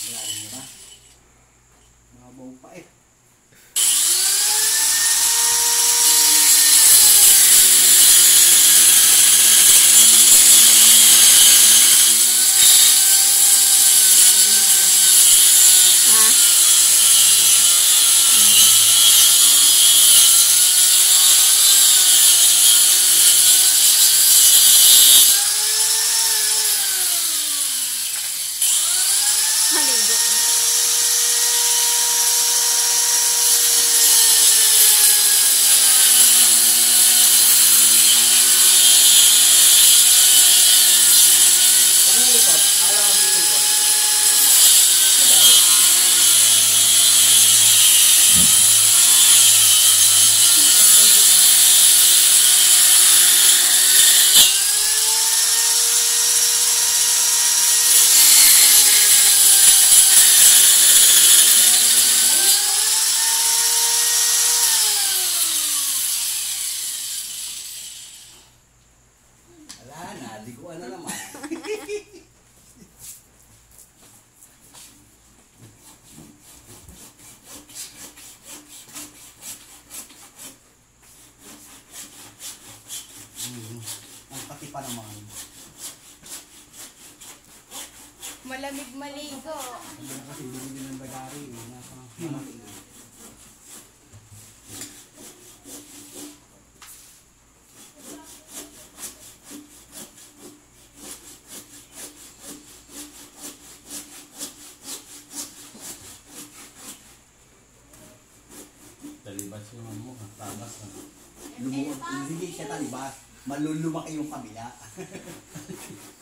Malalim na ba? Mabaw pa eh. Di ko ano naman. Ang pati pa naman. Malamig maligo. Hindi na kasi hindi ng bagari. Nasa malaki. Talibas yung mo, tabas na. Hindi siya talibas. Malulumaki yung kabila.